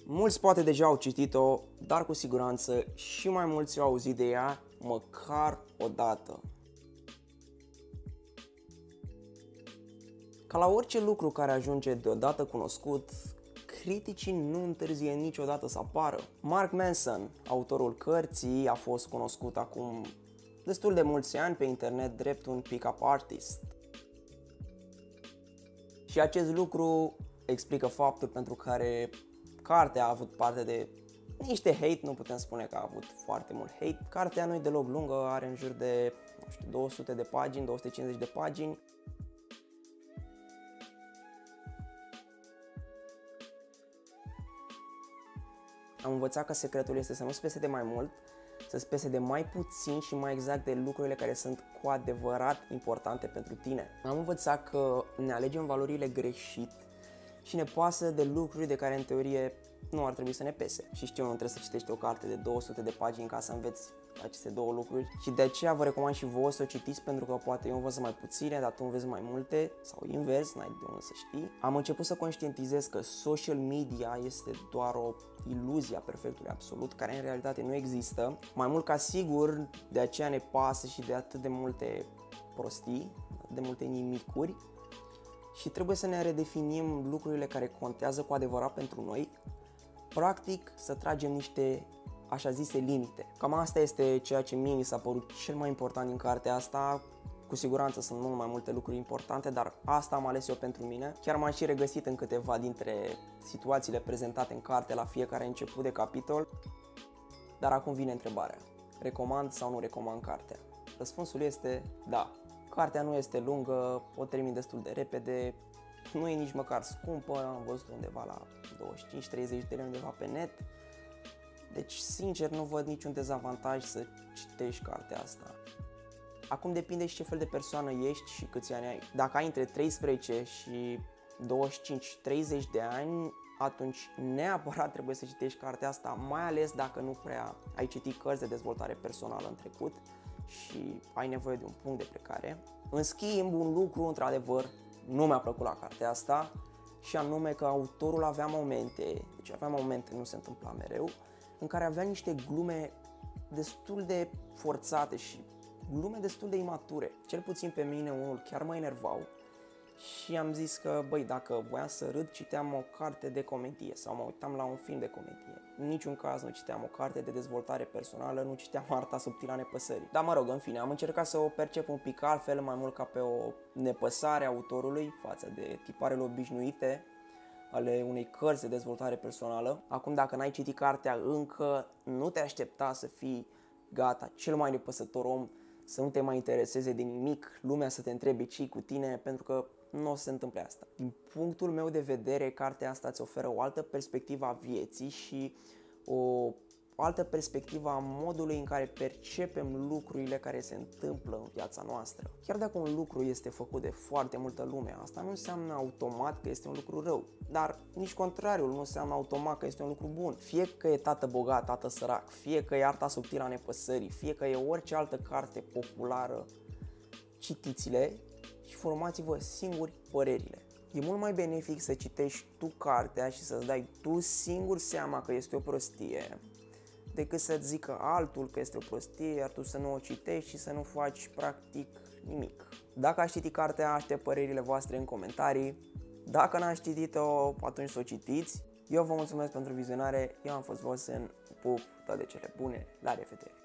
Mulți poate deja au citit-o, dar cu siguranță și mai mulți au auzit de ea măcar o dată. Ca la orice lucru care ajunge deodată cunoscut, criticii nu întârzie niciodată să apară. Mark Manson, autorul cărții, a fost cunoscut acum destul de mulți ani pe internet drept un pick-up artist. Și acest lucru explică faptul pentru care cartea a avut parte de niște hate, nu putem spune că a avut foarte mult hate. Cartea nu e deloc lungă, are în jur de 200 de pagini, 250 de pagini. Am învățat că secretul este să nu spese de mai mult, să spese de mai puțin și mai exact de lucrurile care sunt cu adevărat importante pentru tine. Am învățat că ne alegem valorile greșit și ne pasă de lucruri de care în teorie nu ar trebui să ne pese. Și știu, nu trebuie să citești o carte de 200 de pagini ca să înveți aceste două lucruri și de aceea vă recomand și vouă să o citiți, pentru că poate eu învăț mai puține, dar tu înveți mai multe sau invers, n-ai de unde să știi. Am început să conștientizez că social media este doar o iluzie a perfectului absolut, care în realitate nu există. Mai mult ca sigur, de aceea ne pasă și de atât de multe prostii, de multe nimicuri. Și trebuie să ne redefinim lucrurile care contează cu adevărat pentru noi. Practic, să tragem niște așa zise limite. Cam asta este ceea ce mie mi s-a părut cel mai important din cartea asta. Cu siguranță sunt mult mai multe lucruri importante, dar asta am ales eu pentru mine. Chiar m-am și regăsit în câteva dintre situațiile prezentate în carte la fiecare început de capitol. Dar acum vine întrebarea. Recomand sau nu recomand cartea? Răspunsul este da. Cartea nu este lungă, o termin destul de repede, nu e nici măcar scumpă, am văzut undeva la 25-30 de lei undeva pe net. Deci, sincer, nu văd niciun dezavantaj să citești cartea asta. Acum depinde și ce fel de persoană ești și câți ani ai. Dacă ai între 13 și 25-30 de ani, atunci neapărat trebuie să citești cartea asta, mai ales dacă nu prea ai citit cărți de dezvoltare personală în trecut și ai nevoie de un punct de plecare. În schimb, un lucru, într-adevăr, nu mi-a plăcut la cartea asta, și anume că autorul avea momente, nu se întâmpla mereu, în care avea niște glume destul de forțate și glume destul de imature. Cel puțin pe mine unul chiar mă enervau și am zis că, băi, dacă voiam să râd, citeam o carte de comedie sau mă uitam la un film de comedie. În niciun caz nu citeam o carte de dezvoltare personală, nu citeam Arta subtilă a nepăsării. Dar mă rog, în fine, am încercat să o percep un pic altfel, mai mult ca pe o nepăsare a autorului față de tiparele obișnuite ale unei cărți de dezvoltare personală. Acum, dacă n-ai citit cartea încă, nu te aștepta să fii gata, cel mai nepăsător om, să nu te mai intereseze de nimic, lumea să te întrebe ce-i cu tine, pentru că nu o să se întâmple asta. Din punctul meu de vedere, cartea asta îți oferă o altă perspectivă a vieții și o altă perspectivă a modului în care percepem lucrurile care se întâmplă în viața noastră. Chiar dacă un lucru este făcut de foarte multă lume, asta nu înseamnă automat că este un lucru rău, dar nici contrariul nu înseamnă automat că este un lucru bun. Fie că e tată bogat, tată sărac, fie că e Arta subtilă a nepăsării, fie că e orice altă carte populară, citiți-le și formați-vă singuri părerile. E mult mai benefic să citești tu cartea și să-ți dai tu singur seama că este o prostie, decât să-ți zică altul că este o prostie, iar tu să nu o citești și să nu faci practic nimic. Dacă ați citit cartea, aștept părerile voastre în comentarii. Dacă n-ați citit-o, atunci să o citiți. Eu vă mulțumesc pentru vizionare, eu am fost Vosen, pup, toate cele bune, la revedere!